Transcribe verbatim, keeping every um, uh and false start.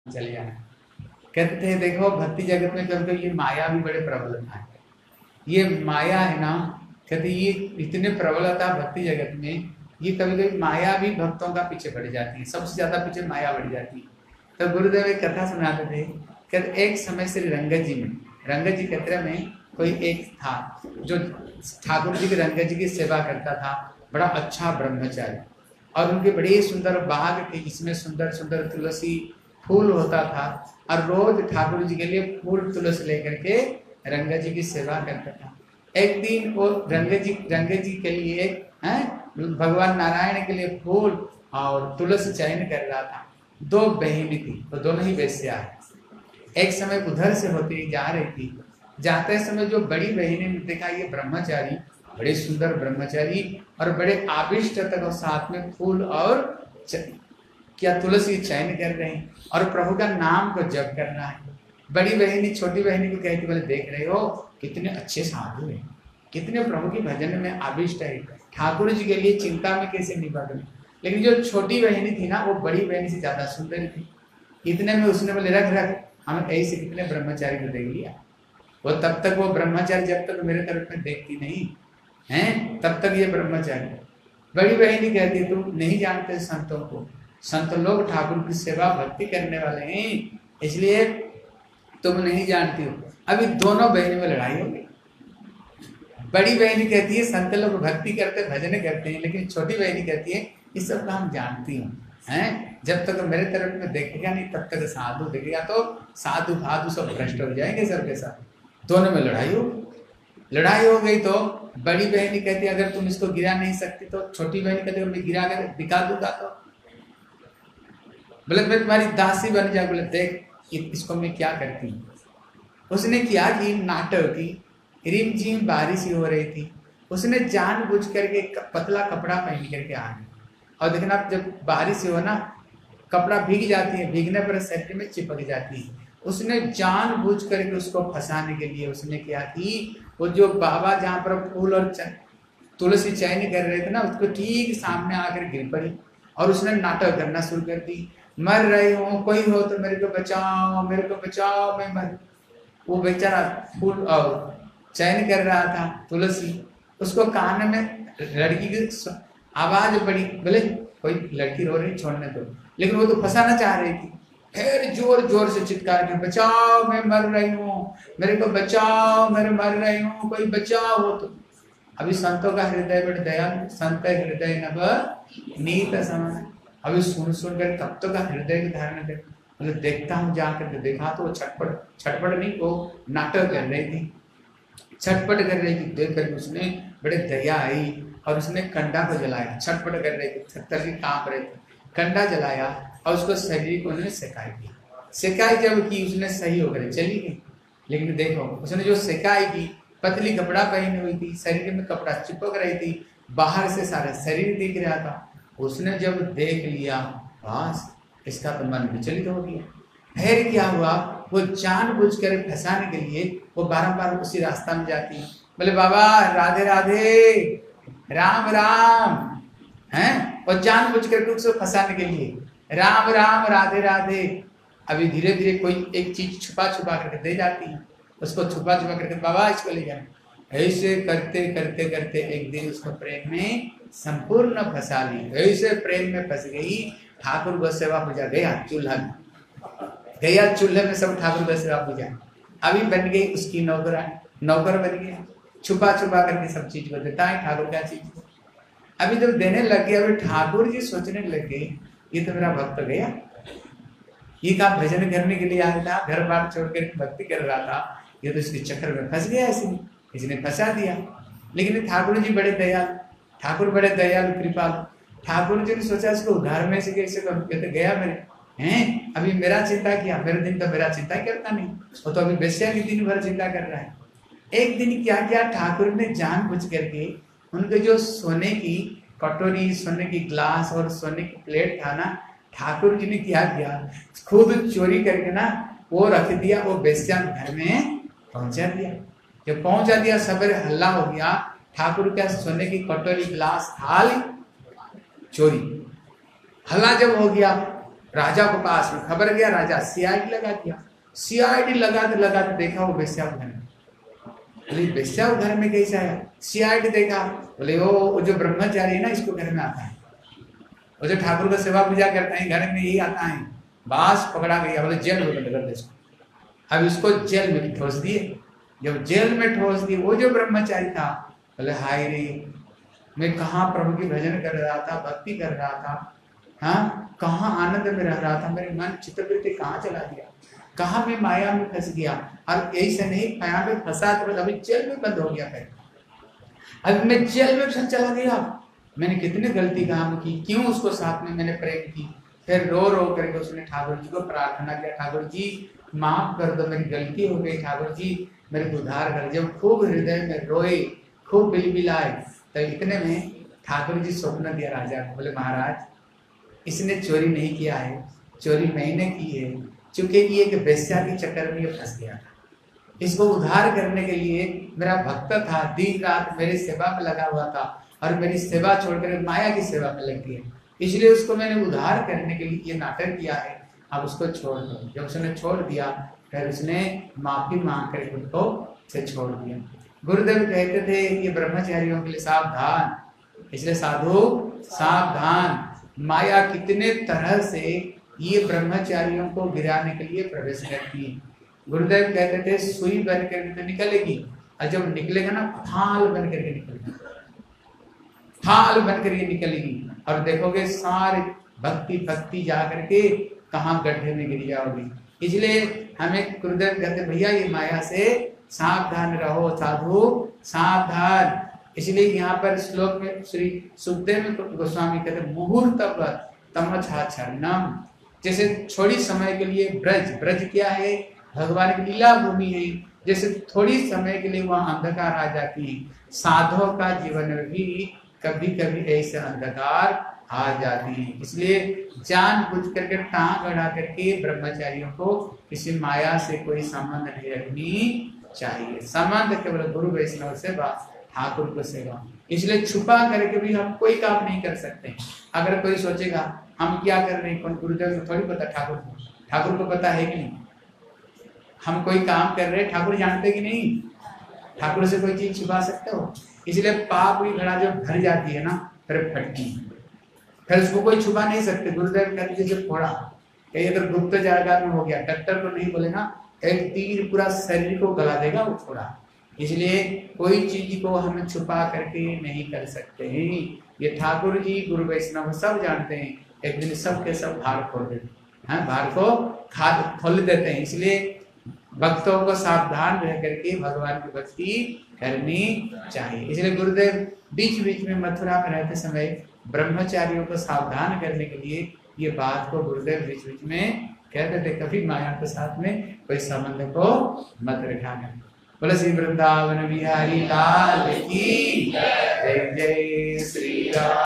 चले जाना। कहते हैं देखो भक्ति जगत में कभी कभी ये माया भी बड़े प्रबलता है। ये माया है ना, कहते ये इतने प्रबलता भक्ति जगत में, ये कभी कभी माया भी भक्तों का पीछे बढ़ जाती है, सबसे ज्यादा पीछे माया बढ़ जाती है। तो गुरुदेव एक कथा सुनाते थे, कहते एक समय श्री रंगत जी में, रंगत जी क्षेत्र में कोई एक था जो ठाकुर जी के रंगत जी की सेवा करता था, बड़ा अच्छा ब्रह्मचारी, और उनके बड़े सुंदर बाग थे जिसमें सुंदर सुंदर तुलसी फूल होता था, और रोज ठाकुर जी के लिए फूल तुलसी लेकर के रंगत जी की सेवा करता था। एक दिन वो रंगत जी रंगत जी के लिए हैं भगवान नारायण के लिए फूल और तुलसी चयन कर रहा था। दो बहनी थी, वो दोनों ही वेश्या है। एक समय उधर से होती जा रही थी, जाते समय जो बड़ी बहनी ने देखा ये ब्रह्मचारी, बड़े सुंदर ब्रह्मचारी और बड़े आविष्ट तक साथ में फूल और क्या तुलसी चयन कर रहे हैं और प्रभु का नाम को जप करना है। बड़ी बहनी छोटी बहनी को कहती, बोले देख रहे हो कितने अच्छे साधु हैं, कितने प्रभु की भजन में आविष्ट है, ठाकुर जी के लिए चिंता में कैसे निबद्ध है। लेकिन जो छोटी बहनी थी ना, वो बड़ी बहनी से ज्यादा सुंदर थी। इतने में उसने बोले रख रख, हमें ऐसे कितने ब्रह्मचारी को देख लिया। वो तब तक वो ब्रह्मचारी जब तक मेरे तरफ में देखती नहीं है, तब तक ये ब्रह्मचारी। बड़ी बहनी कहती तुम नहीं जानते संतों को, संत लोग ठाकुर की सेवा भक्ति करने वाले हैं, इसलिए तुम नहीं जानती हो। अभी दोनों बहनों में लड़ाई हो गई। बड़ी बहनी कहती है संत लोग भक्ति करते भजन करते हैं, लेकिन छोटी बहनी कहती है इस सब का हम जानती हूँ हैं, जब तक मेरे तरफ में देखेगा नहीं तब तक साधु देखेगा तो साधु भाधु सब भ्रष्ट हो जाएंगे सर के साथ। दोनों में लड़ाई हो लड़ाई हो गई तो बड़ी बहनी कहती है अगर तुम इसको गिरा नहीं सकती तो छोटी बहनी कहती है मैं गिरा कर दिखा दूंगा। तो बोले मैं तुम्हारी दासी बन जा। बोले देख इसको मैं क्या करती हूँ। उसने क्या की नाटक की, रिम झिम बारिश हो रही थी, उसने जानबूझ करके पतला कपड़ा पहन करके आ गई। और देखना जब बारिश हो ना कपड़ा भीग जाती है, भीगने पर शरीर में चिपक जाती है। उसने जानबूझ करके उसको फंसाने के लिए उसने क्या की, वो जो बाबा जहाँ पर फूल और तुलसी चयन कर रहे थे ना, उसको ठीक सामने आकर गिर पड़ी और उसने नाटक करना शुरू कर दी, मर रही हूँ, कोई हो तो मेरे को बचाओ, मेरे को बचाओ, मैं मर। वो बेचारा फूल और चयन कर रहा था तुलसी, उसको कान में लड़की की आवाज पड़ी, बोले कोई लड़की रो रही छोड़ने दो, लेकिन वो तो फंसाना चाह रही थी। फिर जोर जोर से चित्कार के बचाओ मैं मर रही हूँ, मेरे को बचाओ, मेरे मर रही हूँ, कोई बचाओ हो तो। अभी संतों का हृदय बड़े दयालु, संत हृदय नभ नीत समान। अभी सुन सुन कर तब तो का हृदय की धारणा कर, मतलब देखता हूँ जाकर के देखा तो वो छटपट छटपट नहीं, वो नाटक कर रही थी, छटपट कर रही थी। देख कर उसने बड़े दया आई और उसने कंडा को जलाया। छटपट कर रही थी, थर की कांप रहे थे, कंडा जलाया और उसको शरीर को उन्होंने सेकाई की। सेकाई जब की उसने सही होकर चली गई। लेकिन देखो उसने जो सेकाई की, पतली कपड़ा पहनी हुई थी, शरीर में कपड़ा चिपक रही थी, बाहर से सारा शरीर दिख रहा था। उसने जब देख लिया बस इसका तो मन विचलित हो गया। फिर क्या हुआ, वो जानबूझ कर फंसाने के लिए वो बारंबार उसी रास्ता में जाती है। बोले बाबा राधे राधे, राम राम, हैं, और जानबूझ कर उसको फंसाने के लिए राम राम राधे राधे। अभी धीरे धीरे कोई एक चीज छुपा छुपा करके दे जाती है, उसको छुपा छुपा करके बाबा इसको ले जाए। ऐसे करते करते करते एक दिन उसको प्रेम में संपूर्ण फंसा ली। ऐसे प्रेम में फंस गई, ठाकुर गो सेवा पूजा गया चूल्हा में, गया चूल्हे में सब ठाकुर गो सेवा पूजा। अभी बन गई उसकी नौकरा, नौकर बन गया, छुपा छुपा करके सब चीज को देता है ठाकुर का चीज। अभी जब देने लग गया, अभी ठाकुर जी सोचने लग गए ये तो मेरा भक्त गया, ये का भजन करने के लिए आया था, घर बार छोड़ कर भक्ति कर रहा था, ये तो इसके चक्कर में फंस गया, इसने इसने फंसा दिया। लेकिन ठाकुर जी बड़े दयालु, ठाकुर बड़े दयालु कृपालु, ठाकुर जी ने सोचा इसको घर में से कैसे करूं, कहते गया मेरे हैं, अभी मेरा चिंता किया, मेरे दिन तो मेरा चिंता करता नहीं, वो तो अभी बेस्या की दिन भर चिंता कर रहा है। एक दिन क्या किया, ठाकुर ने जानबूझ करके उनके जो सोने की कटोरी, सोने की ग्लास और सोने की प्लेट था ना, ठाकुर जी ने क्या किया, खुद चोरी करके ना वो रख दिया, वो बेस्या घर में पहुंचा दिया। जब पहुंचा दिया सवेरे हल्ला हो गया, ठाकुर का सोने की कटोरी ग्लास थाल चोरी। हल्ला जब हो गया राजा को पास में खबर गया, राजा सीआईडी लगा दिया। सीआईडी लगाते लगाते देखा वो बेस्या घर में। बोले बेस्या घर में कैसा है? सीआईडी देखा, बोले वो जो ब्रह्मचारी है ना, इसको घर में आता है, वो जो ठाकुर का सेवा पूजा करते हैं घर में यही आता है। बास पकड़ा गया, बोले जेल में बंद कर दे इसको। अब इसको जेल में ठोस दिए। जब जेल में ठोस दिए, वो जो ब्रह्मचारी था बोले हाय रे, मैं कहाँ प्रभु की भजन कर रहा था, भक्ति कर रहा था, हाँ कहाँ आनंद में रह रहा था, मेरे मन चित्तवृत्ति कहाँ चला गया, कहाँ मैं माया में फंस गया। और ऐसे नहीं माया में फंसा तो अभी जेल में बंद हो गया। फिर अब मैं जेल में फंस चला गया, मैंने कितने गलती काम की, क्यों उसको साथ में मैंने प्रेम की। फिर रो रो करके उसने ठाकुर जी को प्रार्थना किया, ठाकुर जी माफ कर दो, मेरी गलती हो गई, ठाकुर जी मेरे को उद्धार कर। जब खूब हृदय में रोए, खूब बिलबिलाए, तो इतने में ठाकुर जी स्वप्न दिया राजा को। बोले महाराज इसने चोरी नहीं किया है, चोरी मैंने की है, चूंकि ये एक वेश्या के चक्कर में ये फंस गया था। इसको उद्धार करने के लिए मेरा भक्त था, दिन रात मेरी सेवा में लगा हुआ था, और मेरी सेवा छोड़कर माया की सेवा में लग गया, इसलिए उसको मैंने उद्धार करने के लिए ये नाटक किया है, अब उसको छोड़ दो। जब उसने छोड़ दिया, फिर उसने माफी मांग कर उसको से छोड़ दिया। गुरुदेव कहते थे ये ब्रह्मचारियों के लिए सावधान, इसलिए साधु सावधान, माया कितने तरह से ये ब्रह्मचारियों को गिराने के लिए प्रवेश करती है। गुरुदेव कहते थे सुई बन करके तो निकलेगी, और जब निकलेगा ना फाल बन करके निकलेगा, फाल बन करके निकलेगी, और देखोगे सारे भक्ति भक्ति जा करके कहाँ गड्ढे में गिर जाओगी। इसलिए हमें गुरुदेव कहते भैया ये माया से सावधान रहो, साधु सावधान। इसलिए यहाँ पर श्लोक में श्री सुखदेव गोस्वामी कहते मुहूर्त तमच्छरणम, जैसे थोड़ी समय के लिए ब्रज, ब्रज क्या है? भगवान की लीला भूमि है, जैसे थोड़ी समय के लिए वहाँ अंधकार आ जाती है, साधुओं का जीवन में भी कभी कभी ऐसे अंधकार आ जाती है। इसलिए जान बुझ करके टांग अड़ा करके ब्रह्मचारियों को किसी माया से कोई संबंध नहीं रखनी चाहिए। संबंध केवल गुरु वैष्णव से, ठाकुर को सेवा। इसलिए छुपा करके भी हम कोई काम नहीं कर सकते। अगर कोई सोचेगा हम क्या कर रहे हैं, कौन गुरुदेव को थोड़ी पता, ठाकुर को ठाकुर को पता है कि नहीं, हम कोई काम कर रहे हैं ठाकुर जानते कि नहीं, ठाकुर से कोई चीज छुपा सकते हो? इसलिए पाप की घड़ा जब भर जाती है ना, फिर फटती है, फिर उसको कोई छुपा नहीं सकते। गुरुदेव कहते जैसे फोड़ा, कहीं अगर गुप्त जगह में हो गया, डॉक्टर को नहीं बोलेगा, एक तीर पूरा शरीर को गला देगा वो फोड़ा। इसलिए कोई चीज को हम छुपा करके नहीं कर सकते हैं। ये ठाकुर जी गुरु वैष्णव सब जानते हैं, एक दिन सब के सब भार खोल देते हैं, भार को खाद खोल देते हैं। इसलिए भक्तों को सावधान रह करके भगवान की भक्ति करनी चाहिए। इसलिए गुरुदेव बीच बीच में मथुरा में रहते समय ब्रह्मचारियों को सावधान करने के लिए ये बात को गुरुदेव बीच बीच में कहते थे, कभी माया के साथ में कोई संबंध को मत रखा कर। बोले श्री वृंदावन बिहारी लाल की जय, जय श्री राम।